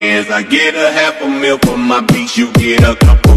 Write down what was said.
I get a half a meal for my beats, you get a couple